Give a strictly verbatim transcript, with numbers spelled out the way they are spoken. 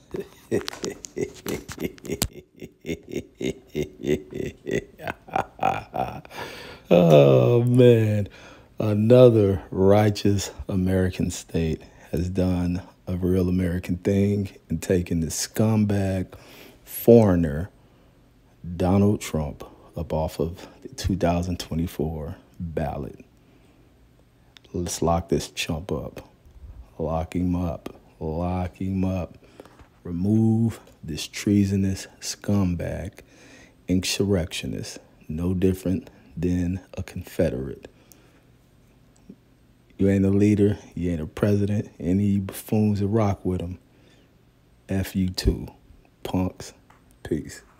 Oh, man. Another righteous American state has done a real American thing and taken the scumbag foreigner Donald Trump up off of the two thousand twenty-four ballot. Let's lock this chump up. Lock him up. Lock him up. Remove this treasonous scumbag, insurrectionist, no different than a Confederate. You ain't a leader, you ain't a president, any of you buffoons that rock with him, F you too, punks. Peace.